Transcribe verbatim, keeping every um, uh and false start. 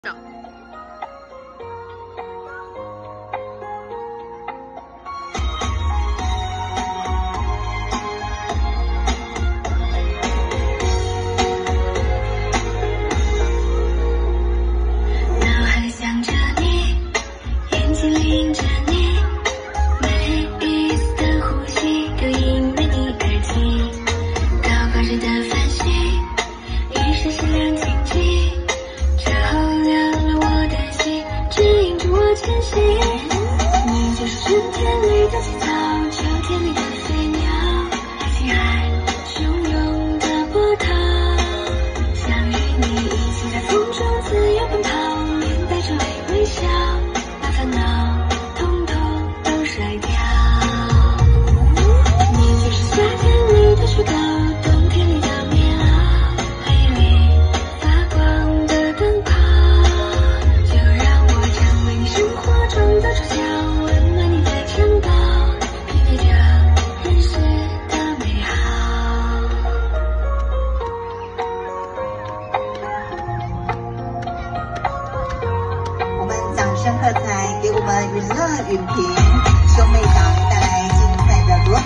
上。 脑海想着你，眼睛淋着你，每一次的呼吸都因为你而起，高高时的繁星，一闪闪亮晶晶。指引着我前行，你就是春天里的青草，秋天里的飞鸟，情海汹涌的波涛，想与你一起在风中自由奔跑，面带着微笑，把烦恼统统都甩掉。你就是夏天里的雪糕，冬天里的棉袄，黑夜里发光的灯泡。生活中的主角，温暖你的城堡，品味着人世的美好。 我们掌声喝彩，给我们娱乐云平兄妹党带来精彩的 Rumba。